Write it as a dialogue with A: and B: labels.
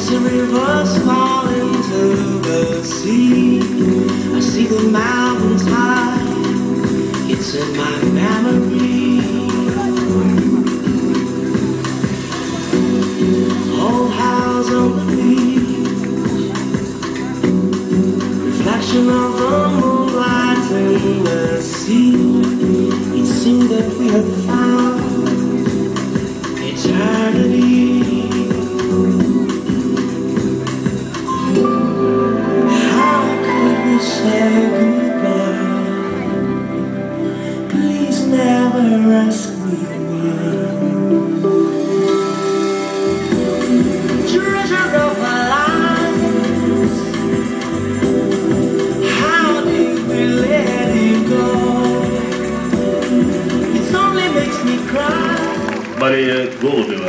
A: the rivers fall into the sea. I see the mountains high, it's in my memory. Old house on the beach, reflection of the moonlight in the sea. It seemed that we had found eternity. Say goodbye. Please never ask me why. Treasure of our lives, how did we let it go? It only makes me cry.
B: Мария Голубева